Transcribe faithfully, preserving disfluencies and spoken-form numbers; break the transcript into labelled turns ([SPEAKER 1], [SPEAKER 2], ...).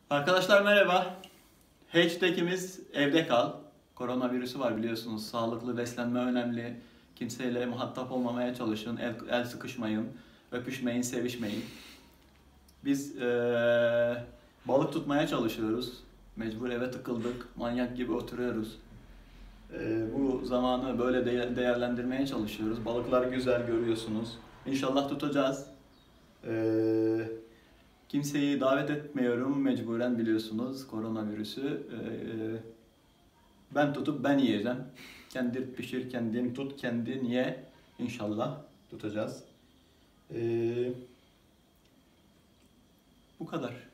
[SPEAKER 1] Arkadaşlar merhaba. Hashtag'imiz evde kal. Koronavirüsü var biliyorsunuz. Sağlıklı beslenme önemli. Kimseyle muhatap olmamaya çalışın. El, el sıkışmayın. Öpüşmeyin, sevişmeyin. Biz ee, balık tutmaya çalışıyoruz. Mecbur eve tıkıldık. Manyak gibi oturuyoruz. Ee, bu zamanı böyle de- değerlendirmeye çalışıyoruz. Balıklar güzel görüyorsunuz. İnşallah tutacağız. Ee, Kimseyi davet etmiyorum mecburen biliyorsunuz koronavirüsü. Ee, ben tutup ben yiyeceğim. Kendin pişir, kendin tut, kendin ye. İnşallah tutacağız. Ee, Bu kadar.